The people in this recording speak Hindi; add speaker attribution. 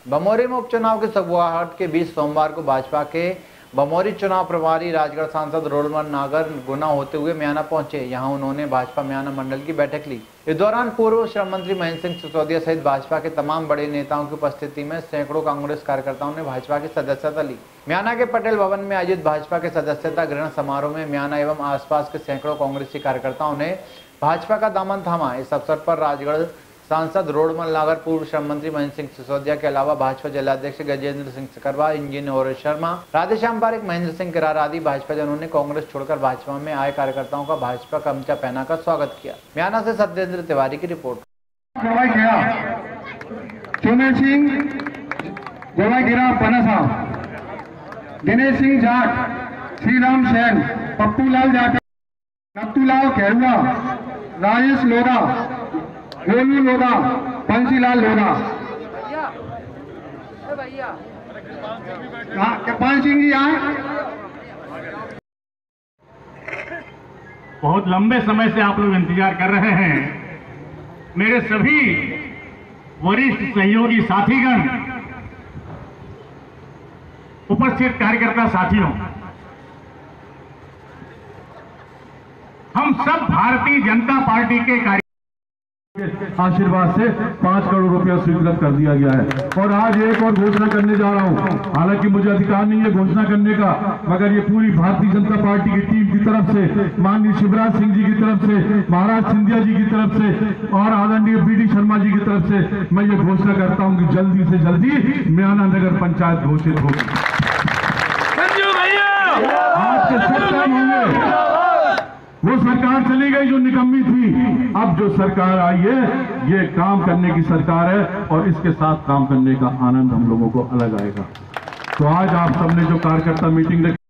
Speaker 1: बमोरी में उपचुनाव की सगुआहट के बीच सोमवार को भाजपा के बमोरी चुनाव प्रभारी राजगढ़ सांसद रोडमल नागर गुना होते हुए म्याना पहुंचे। यहां उन्होंने भाजपा म्याना मंडल की बैठक ली। इस दौरान पूर्व श्रम मंत्री महेंद्र सिंह सिसोदिया सहित भाजपा के तमाम बड़े नेताओं की उपस्थिति में सैकड़ों कांग्रेस कार्यकर्ताओं ने भाजपा की सदस्यता ली। म्याना के पटेल भवन में आयोजित भाजपा के सदस्यता ग्रहण समारोह में म्याना एवं आसपास के सैकड़ों कांग्रेसी कार्यकर्ताओं ने भाजपा का दामन थामा। इस अवसर पर राजगढ़ सांसद रोडमल नागर, पूर्व श्रम मंत्री महेंद्र सिंह सिसोदिया के अलावा भाजपा जिलाध्यक्ष गजेंद्र सिंह सिकरवा, इंजीनियर शर्मा, राधेश्याम पारिक, महेंद्र सिंह किरार आदि भाजपा जनों ने कांग्रेस छोड़कर भाजपा में आए कार्यकर्ताओं का भाजपा का गमछा पहनाकर स्वागत किया। म्याना से सत्येंद्र तिवारी की रिपोर्ट।
Speaker 2: दिनेश सिंह जाट, श्रीराम सैन, पप्पू लाल जाट, नत्थूलाल खेरुआ, राजेश लोधा, गोलू लोधा, बंसीलाल लोधा, कृपाल सिंह जी आए।
Speaker 3: बहुत लंबे समय से आप लोग इंतजार कर रहे हैं। मेरे सभी वरिष्ठ सहयोगी साथीगण, उपस्थित कार्यकर्ता साथियों, हम सब भारतीय जनता पार्टी के
Speaker 2: आशीर्वाद से 5 करोड़ रुपया स्वीकृत कर दिया गया है। और आज एक और घोषणा करने जा रहा हूं। हालांकि मुझे अधिकार नहीं है घोषणा करने का, मगर ये पूरी भारतीय जनता पार्टी की टीम की तरफ से, माननीय शिवराज सिंह जी की तरफ से, महाराज सिंधिया जी की तरफ से और आदरणीय बीडी शर्मा जी की तरफ से मैं ये घोषणा करता हूं कि जल्दी से जल्दी म्याना नगर पंचायत घोषित होगी। आज के सब काम होंगे। वो सरकार चली गई जो निकम्मी थी, अब जो सरकार आई है ये काम करने की सरकार है और इसके साथ काम करने का आनंद हम लोगों को अलग आएगा। तो आज आप सबने जो कार्यकर्ता मीटिंग